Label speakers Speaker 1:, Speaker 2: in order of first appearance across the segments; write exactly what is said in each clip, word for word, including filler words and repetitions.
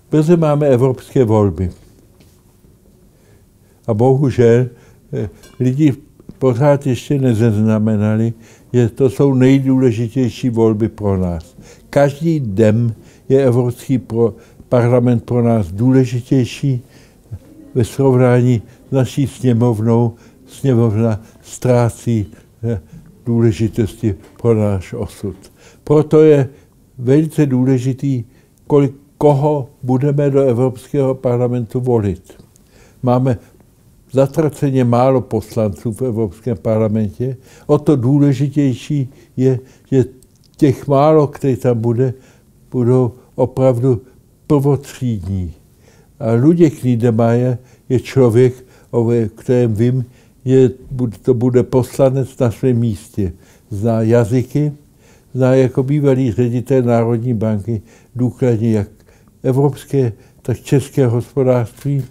Speaker 1: Brzy máme evropské volby. A bohužel lidi pořád ještě nezaznamenali, že to jsou nejdůležitější volby pro nás. Každý den je Evropský pro, parlament pro nás důležitější ve srovnání s naší sněmovnou. Sněmovna ztrácí důležitosti pro náš osud. Proto je velice důležitý, kolik, koho budeme do Evropského parlamentu volit. Máme zatraceně málo poslanců v Evropském parlamentě. O to důležitější je, že těch málo, který tam bude, budou opravdu prvotřídní. A Luděk Niedermayer je člověk, o kterém vím, že to bude poslanec na svém místě. Zná jazyky, zná jako bývalý ředitel Národní banky důkladně jak evropské, tak české hospodářství.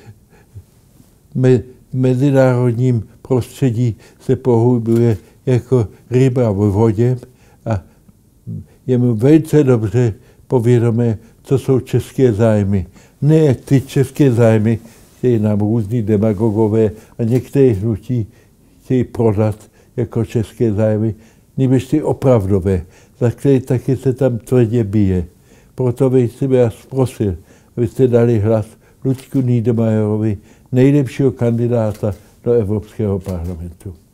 Speaker 1: V mezinárodním prostředí se pohybuje jako ryba v vodě a je mu velice dobře povědomé, co jsou české zájmy. Ne ty české zájmy, které nám různí demagogové a některé hnutí chtějí prodat jako české zájmy, nebož ty opravdové, za které taky se tam tvrdě bije. Proto bych si vás prosil, abyste dali hlas Luďku Niedermayerovi, nejlepšího kandidáta do Evropského parlamentu.